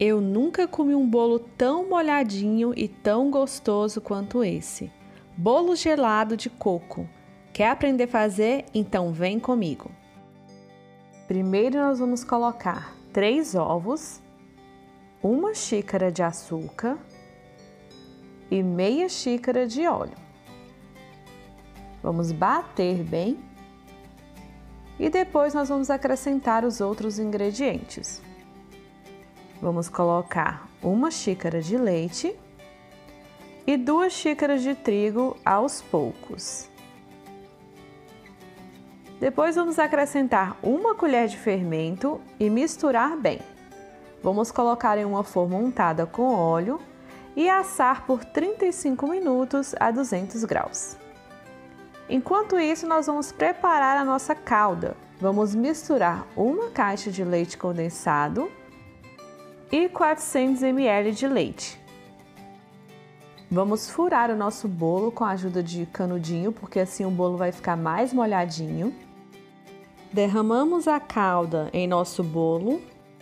Eu nunca comi um bolo tão molhadinho e tão gostoso quanto esse. Bolo gelado de coco. Quer aprender a fazer? Então vem comigo. Primeiro nós vamos colocar 3 ovos, 1 xícara de açúcar e meia xícara de óleo. Vamos bater bem e depois nós vamos acrescentar os outros ingredientes. Vamos colocar 1 xícara de leite e 2 xícaras de trigo aos poucos. Depois vamos acrescentar 1 colher de fermento e misturar bem. Vamos colocar em uma forma untada com óleo e assar por 35 minutos a 200 graus. Enquanto isso, nós vamos preparar a nossa calda. Vamos misturar 1 caixa de leite condensado e 400 ml de leite. Vamos furar o nosso bolo com a ajuda de canudinho, porque assim o bolo vai ficar mais molhadinho. Derramamos a calda em nosso bolo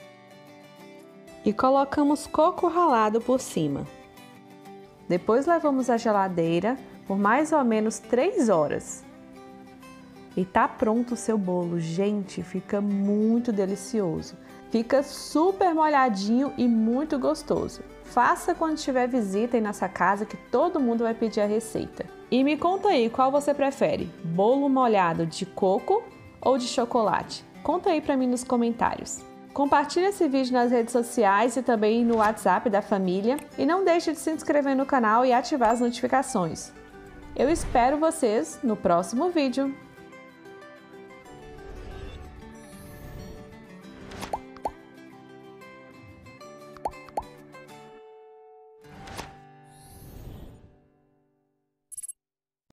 e colocamos coco ralado por cima. Depois levamos à geladeira por mais ou menos 3 horas. E tá pronto o seu bolo, gente, fica muito delicioso. Fica super molhadinho e muito gostoso. Faça quando tiver visita aí nessa casa que todo mundo vai pedir a receita. E me conta aí qual você prefere, bolo molhado de coco ou de chocolate? Conta aí pra mim nos comentários. Compartilhe esse vídeo nas redes sociais e também no WhatsApp da família. E não deixe de se inscrever no canal e ativar as notificações. Eu espero vocês no próximo vídeo.